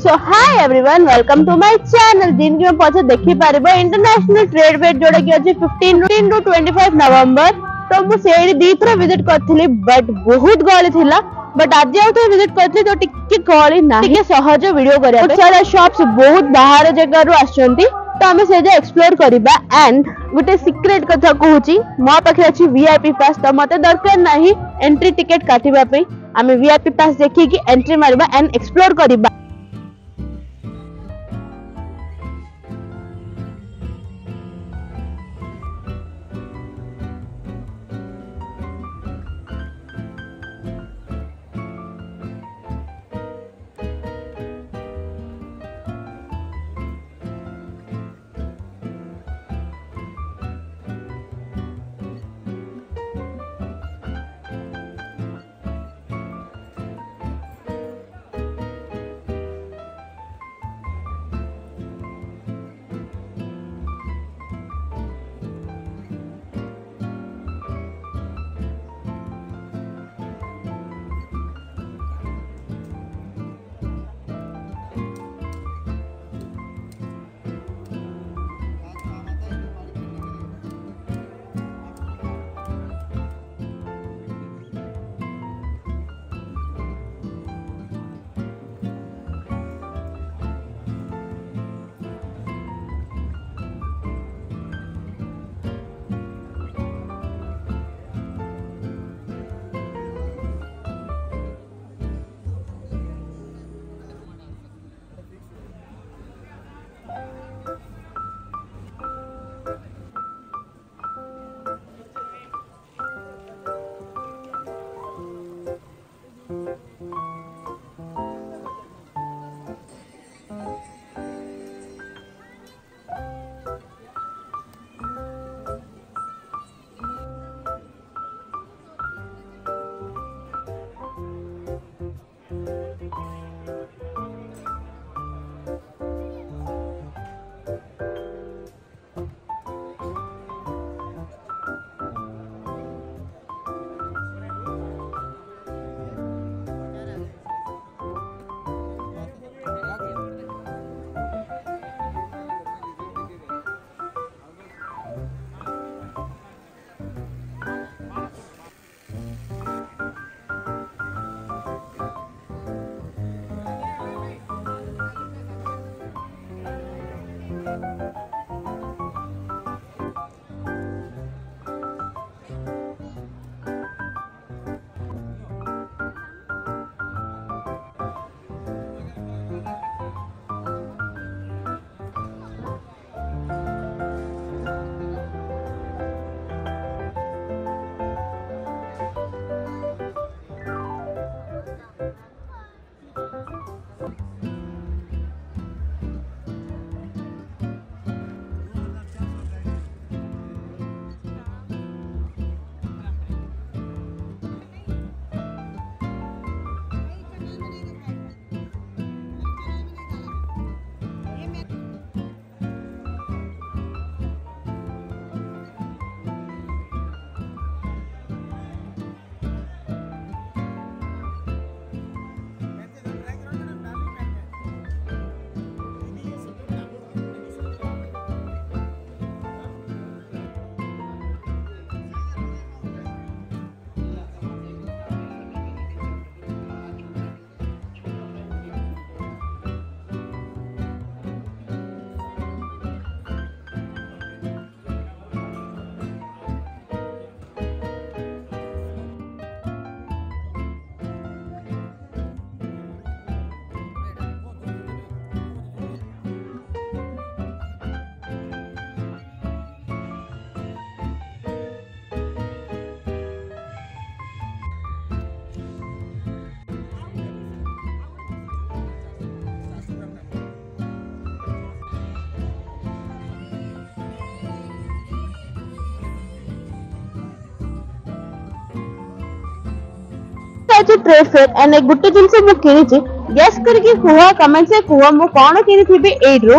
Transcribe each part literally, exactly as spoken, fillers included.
So hi everyone, welcome to my channel. जिनकी मैं पहुंचे देखी पारिबो इंटरनेशनल ट्रेड फेयर जोड़ा कि अछि fifteen to twenty five November. तो मु सेही दी थर विजिट करथिली बट बहुत गहली थिला। बट आज आउ तो विजिट करथि तो टिके गहली नाही के सहज वीडियो करिया पे सारा शॉप्स बहुत बाहर जगह रु आछंती। तो हमें से जे एक्सप्लोर करिबा एंड गुटे सीक्रेट कथा कहूची मो पाखे अछि वीआईपी पास। तो मते दरकार नाही एंट्री टिकट काटिबा पे हमें वीआईपी पास देखि कि एंट्री मारिबा एंड एक्सप्लोर करिबा। ट्रेड फेयर एंड एक गुटे जिनस मु किनिछि गेस करके कुहा कमेंट से कुहा मु कोन किनिथिबे एड्रो।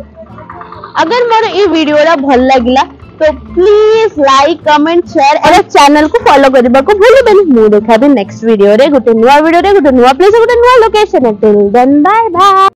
अगर मोर ए वीडियो रा भल लागिला तो प्लीज लाइक कमेंट शेयर और चैनल को फॉलो करबा को भूलबेनी। मु देखा भी नेक्स्ट वीडियो रे गुटे नुवा वीडियो रे गुटे नुवा प्लेस गुटे नुवा location. Till then bye bye.